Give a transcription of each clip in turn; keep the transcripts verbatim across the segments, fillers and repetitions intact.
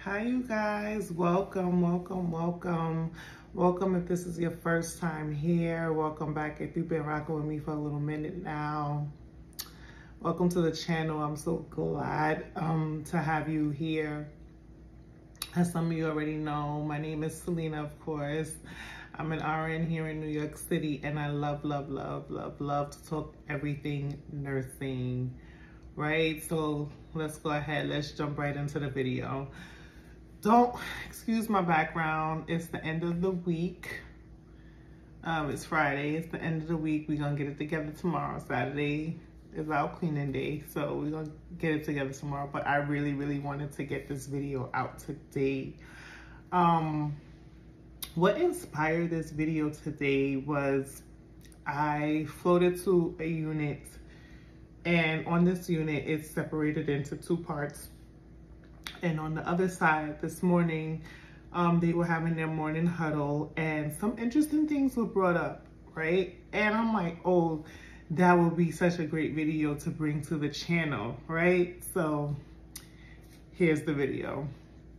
Hi you guys, welcome, welcome, welcome. Welcome if this is your first time here. Welcome back if you've been rocking with me for a little minute now. Welcome to the channel. I'm so glad um, to have you here. As some of you already know, my name is Selena, of course. I'm an R N here in New York City, and I love, love, love, love, love to talk everything nursing, right? So let's go ahead, let's jump right into the video. Don't excuse my background. It's the end of the week. Um, it's Friday, it's the end of the week. We're gonna get it together tomorrow. Saturday is our cleaning day, so we're gonna get it together tomorrow. But I really, really wanted to get this video out today. Um, what inspired this video today was I floated to a unit, and on this unit, it's separated into two parts. And on the other side, this morning, um, they were having their morning huddle, and some interesting things were brought up, right? And I'm like, oh, that would be such a great video to bring to the channel, right? So here's the video.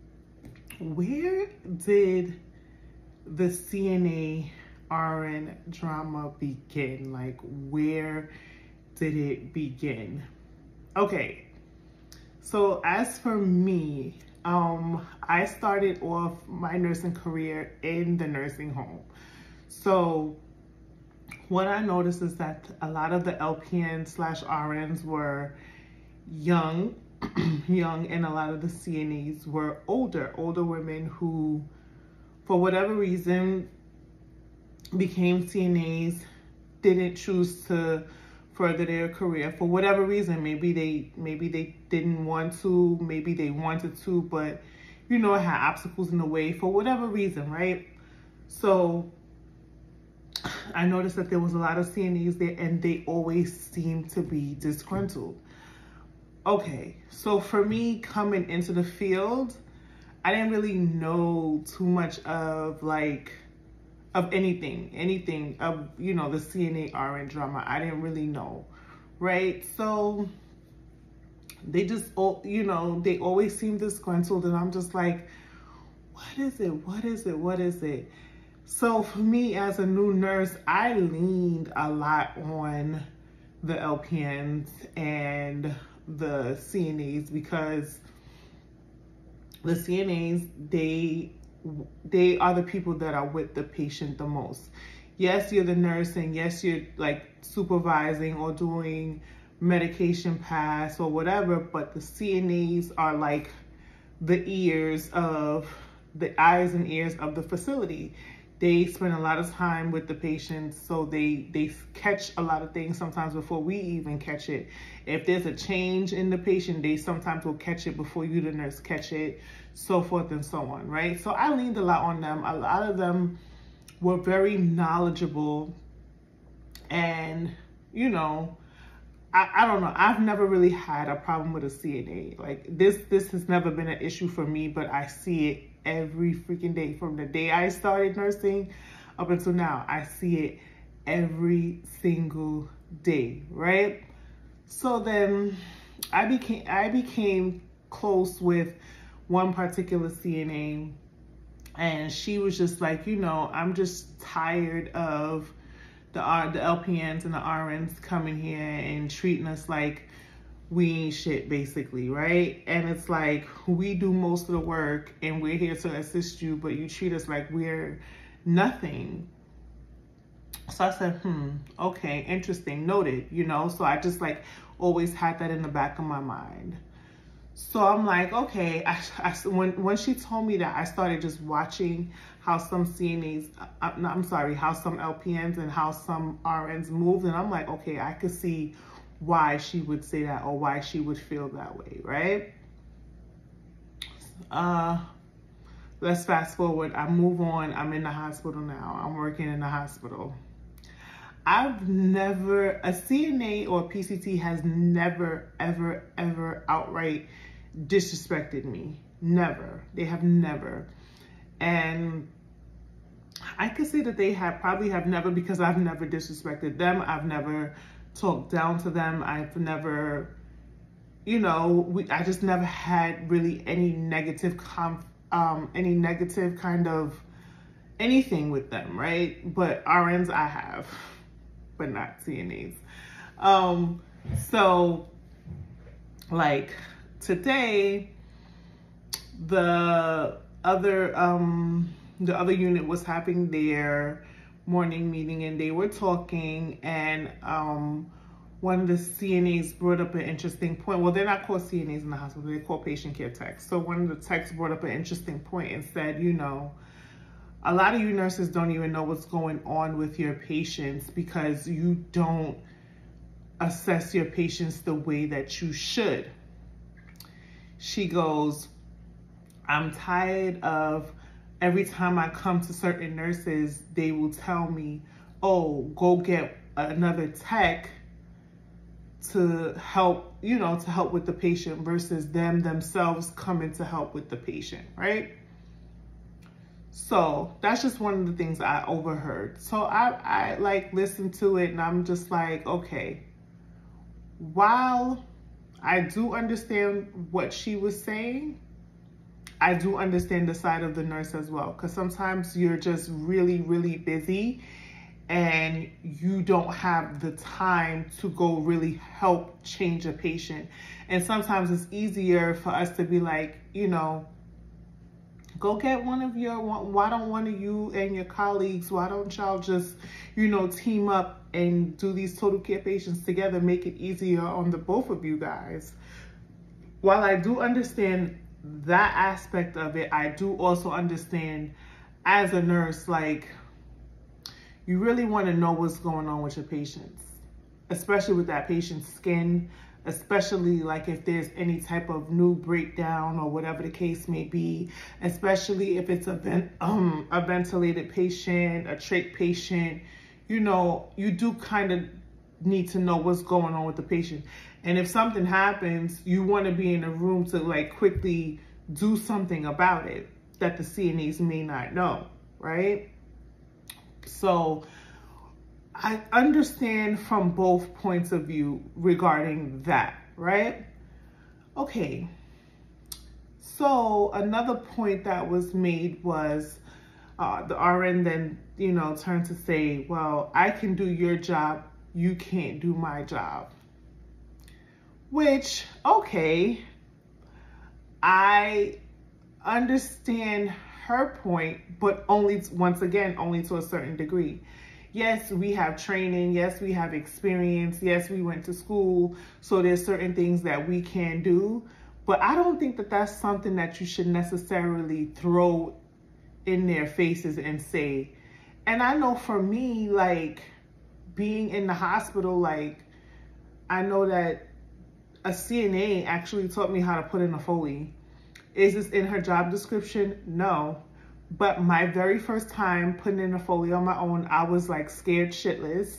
Where did the C N A R N drama begin? Like, where did it begin? Okay. So as for me, um, I started off my nursing career in the nursing home. So what I noticed is that a lot of the L P Ns slash R Ns were young, young, and a lot of the C N As were older, older women who, for whatever reason, became C N As, didn't choose to further their career for whatever reason. Maybe they maybe they didn't want to, maybe they wanted to, but you know, it had obstacles in the way for whatever reason, right? So I noticed that there was a lot of C N As there, and they always seemed to be disgruntled. Okay, so for me coming into the field, I didn't really know too much of like of anything, anything of, you know, the C N A R N drama. I didn't really know, right? So they just, you know, they always seem disgruntled, and I'm just like, what is it? What is it? What is it? So for me as a new nurse, I leaned a lot on the L P Ns and the C N As, because the C N As, they they are the people that are with the patient the most. Yes, you're the nurse, and yes, you're like supervising or doing medication pass or whatever, but the C N As are like the ears of, the eyes and ears of the facility. They spend a lot of time with the patients, so they, they catch a lot of things sometimes before we even catch it. If there's a change in the patient, they sometimes will catch it before you, the nurse, catch it, so forth and so on, right? So I leaned a lot on them. A lot of them were very knowledgeable, and, you know, I, I don't know. I've never really had a problem with a C N A. Like, this, this has never been an issue for me, but I see it every freaking day. From the day I started nursing up until now, I see it every single day, right? So then I became, I became close with one particular C N A, and she was just like, you know, I'm just tired of the R, the L P Ns and the R Ns coming here and treating us like we ain't shit, basically, right? And it's like, we do most of the work and we're here to assist you, but you treat us like we're nothing. So I said, hmm, okay, interesting, noted, you know? So I just like always had that in the back of my mind. So I'm like, okay, I, I, when, when she told me that, I started just watching how some C N As, uh, no, I'm sorry, how some L P Ns and how some R Ns moved. And I'm like, okay, I could see why she would say that, or why she would feel that way, right? Uh, let's fast forward. I move on. I'm in the hospital now. I'm working in the hospital. I've never, a C N A or a P C T has never, ever, ever outright disrespected me. Never. They have never. And I could say that they have probably have never, because I've never disrespected them. I've never talked down to them. I've never, you know, we, I just never had really any negative, conf, um, any negative kind of anything with them, right? But R Ns I have, but not C N As. Um, so like today, the other, um, the other unit was having their morning meeting and they were talking, and um, one of the C N As brought up an interesting point. Well, they're not called C N As in the hospital, they're called patient care techs. So one of the techs brought up an interesting point and said, you know, a lot of you nurses don't even know what's going on with your patients because you don't assess your patients the way that you should. She goes, I'm tired of every time I come to certain nurses, they will tell me, oh, go get another tech to help, you know, to help with the patient versus them themselves coming to help with the patient, right? So that's just one of the things I overheard. So I, I like listened to it and I'm just like, okay, while I do understand what she was saying, I do understand the side of the nurse as well. Because sometimes you're just really, really busy and you don't have the time to go really help change a patient. And sometimes it's easier for us to be like, you know, go get one of your, why don't one of you and your colleagues, why don't y'all just, you know, team up and do these total care patients together, make it easier on the both of you guys. While I do understand that aspect of it, I do also understand as a nurse, like, you really want to know what's going on with your patients, especially with that patient's skin, especially like if there's any type of new breakdown or whatever the case may be, especially if it's a, vent, um, a ventilated patient, a trach patient, you know, you do kind of need to know what's going on with the patient. And if something happens, you want to be in a room to like quickly do something about it that the C N As may not know, right? So I understand from both points of view regarding that, right? Okay. So another point that was made was uh, the R N then, you know, turned to say, well, I can do your job, you can't do my job. Which, okay, I understand her point, but only, once again, only to a certain degree. Yes, we have training. Yes, we have experience. Yes, we went to school. So there's certain things that we can do. But I don't think that that's something that you should necessarily throw in their faces and say. And I know for me, like being in the hospital, like I know that a C N A actually taught me how to put in a Foley. Is this in her job description? No. But my very first time putting in a Foley on my own, I was like scared shitless.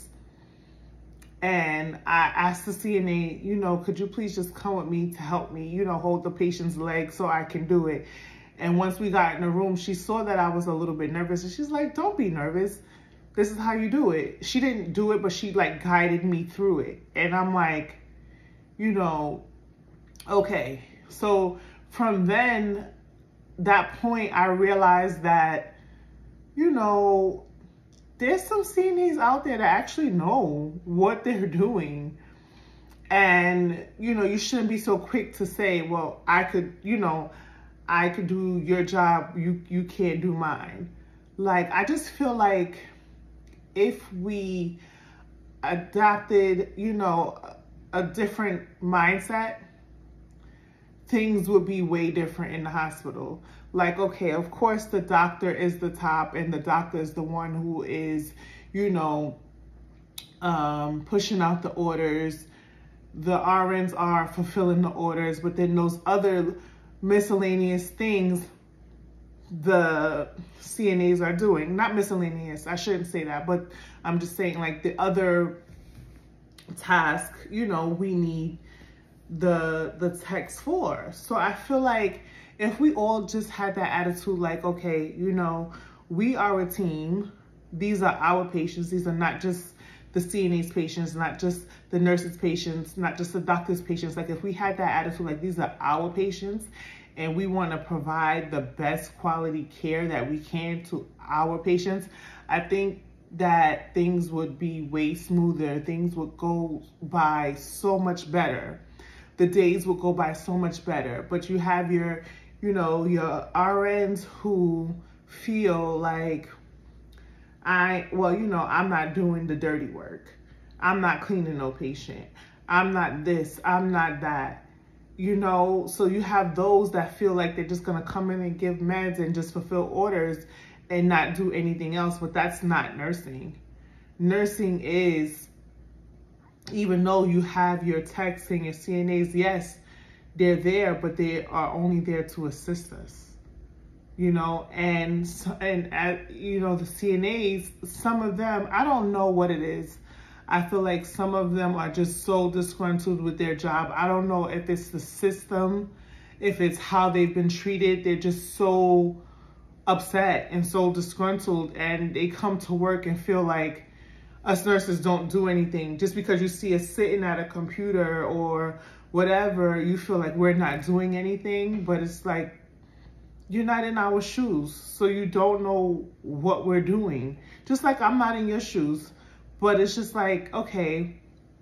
And I asked the C N A, you know, could you please just come with me to help me, you know, hold the patient's leg so I can do it. And once we got in the room, she saw that I was a little bit nervous. And she's like, don't be nervous. This is how you do it. She didn't do it, but she like guided me through it. And I'm like, you know, okay. So from then, that point, I realized that, you know, there's some C N As out there that actually know what they're doing. And, you know, you shouldn't be so quick to say, well, I could, you know, I could do your job, you, you can't do mine. Like, I just feel like if we adopted, you know, a different mindset, things would be way different in the hospital. Like, okay, of course the doctor is the top and the doctor is the one who is, you know, um, pushing out the orders. The R Ns are fulfilling the orders, but then those other miscellaneous things the C N As are doing. Not miscellaneous, I shouldn't say that, but I'm just saying like the other task, you know, we need the the techs for. So I feel like if we all just had that attitude, like, okay, you know, we are a team, these are our patients, these are not just the C N A's patients, not just the nurses' patients, not just the doctor's patients. Like if we had that attitude, like these are our patients and we want to provide the best quality care that we can to our patients, I think that things would be way smoother. Things would go by so much better. The days would go by so much better. But you have your, you know, your R Ns who feel like, I, well, you know, I'm not doing the dirty work. I'm not cleaning no patient. I'm not this, I'm not that. You know, so you have those that feel like they're just gonna come in and give meds and just fulfill orders and not do anything else, but that's not nursing. Nursing is, even though you have your techs and your C N As, yes, they're there, but they are only there to assist us. You know, and, and at, you know, the C N As, some of them, I don't know what it is. I feel like some of them are just so disgruntled with their job. I don't know if it's the system, if it's how they've been treated. They're just so upset and so disgruntled, and they come to work and feel like us nurses don't do anything. Just because you see us sitting at a computer or whatever, you feel like we're not doing anything, but it's like, you're not in our shoes, so you don't know what we're doing. Just like I'm not in your shoes, but it's just like, okay,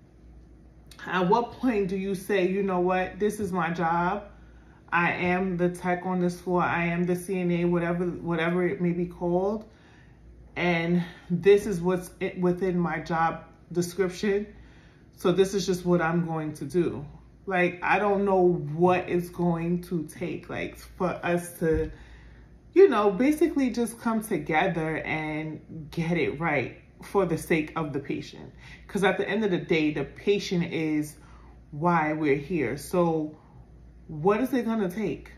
at what point do you say, you know what, this is my job. I am the tech on this floor. I am the C N A, whatever, whatever it may be called. And this is what's within my job description. So this is just what I'm going to do. Like, I don't know what it's going to take, like, for us to, you know, basically just come together and get it right for the sake of the patient. Because at the end of the day, the patient is why we're here. So what is it gonna take?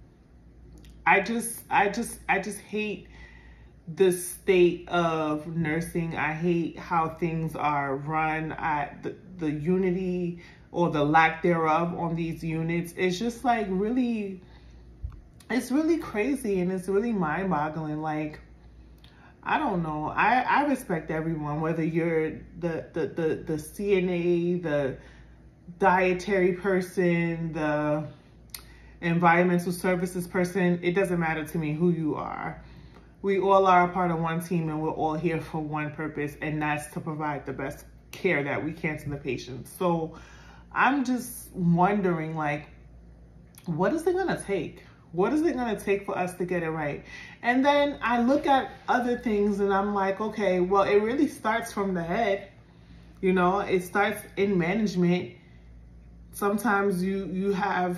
I just, I just, I just hate the state of nursing. I hate how things are run. I, the, the unity or the lack thereof on these units. It's just like really, it's really crazy and it's really mind boggling. Like, I don't know. I, I respect everyone, whether you're the, the, the, the C N A, the dietary person, the environmental services person. It doesn't matter to me who you are. We all are a part of one team and we're all here for one purpose, and that's to provide the best care that we can to the patients. So I'm just wondering, like, what is it gonna take? What is it gonna take for us to get it right? And then I look at other things and I'm like, okay, well, it really starts from the head. You know, it starts in management. Sometimes you, you have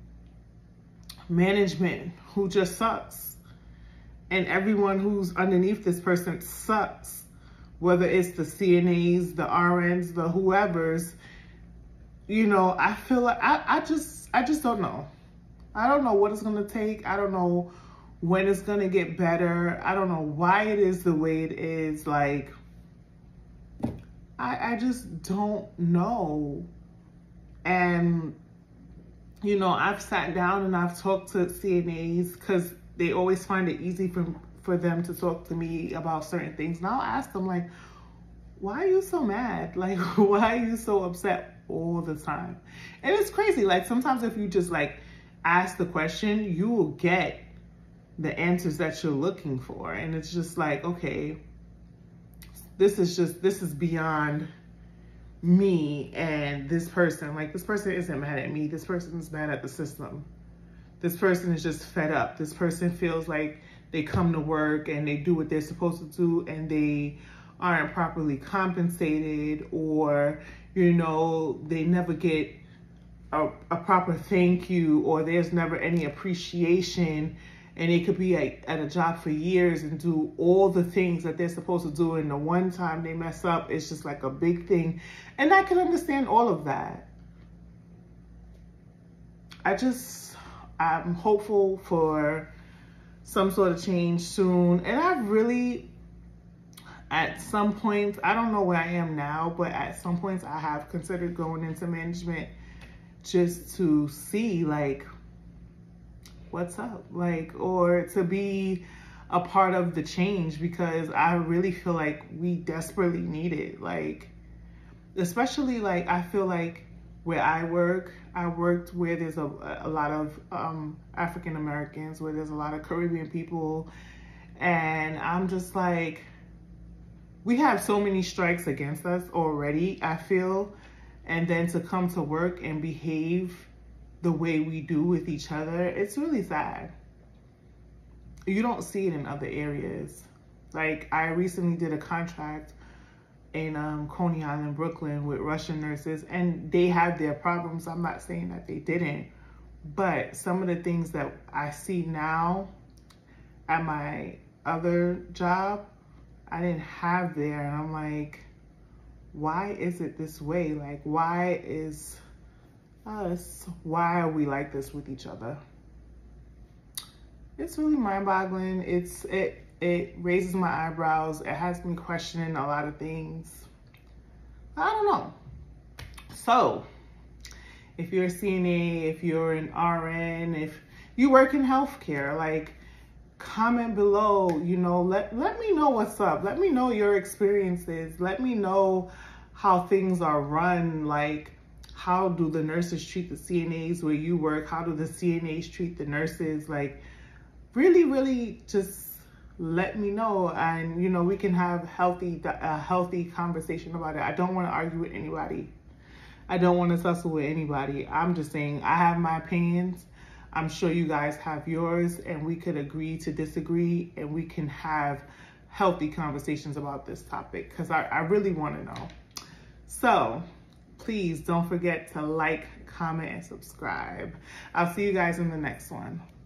management who just sucks. And everyone who's underneath this person sucks. Whether it's the C N As, the R Ns, the whoever's, you know, I feel like, I, I just, I just don't know. I don't know what it's gonna take. I don't know when it's gonna get better. I don't know why it is the way it is. Like, I, I just don't know. And, you know, I've sat down and I've talked to C N As because they always find it easy for, for them to talk to me about certain things. And I'll ask them, like, why are you so mad? Like, why are you so upset all the time? And it's crazy. Like, sometimes if you just, like, ask the question, you will get the answers that you're looking for. And it's just like, okay, this is just, this is beyond me and this person. Like, this person isn't mad at me. This person is mad at the system. This person is just fed up. This person feels like they come to work and they do what they're supposed to do and they aren't properly compensated, or, you know, they never get a, a proper thank you, or there's never any appreciation, and they could be at, at a job for years and do all the things that they're supposed to do, and the one time they mess up, it's just like a big thing. And I can understand all of that. I just, I'm hopeful for some sort of change soon. And I really, at some point, I don't know where I am now, but at some points I have considered going into management just to see, like, what's up, like, or to be a part of the change, because I really feel like we desperately need it. Like, especially like, I feel like where I work, I worked where there's a, a lot of um, African Americans, where there's a lot of Caribbean people. And I'm just like, we have so many strikes against us already, I feel. And then to come to work and behave the way we do with each other, it's really sad. You don't see it in other areas. Like, I recently did a contract in um, Coney Island, Brooklyn with Russian nurses, and they have their problems. I'm not saying that they didn't, but some of the things that I see now at my other job, I didn't have there. And I'm like, why is it this way? Like, why is us, why are we like this with each other? It's really mind-boggling. It's it it raises my eyebrows. It has me questioning a lot of things. I don't know. So if you're a C N A, if you're an R N, if you work in healthcare, like, comment below, you know, let, let me know what's up. Let me know your experiences. Let me know how things are run. Like, how do the nurses treat the C N As where you work? How do the C N As treat the nurses? Like, really, really just let me know. And, you know, we can have healthy, a healthy conversation about it. I don't want to argue with anybody. I don't want to tussle with anybody. I'm just saying, I have my opinions. I'm sure you guys have yours, and we could agree to disagree, and we can have healthy conversations about this topic, because I, I really want to know. So please don't forget to like, comment, and subscribe. I'll see you guys in the next one.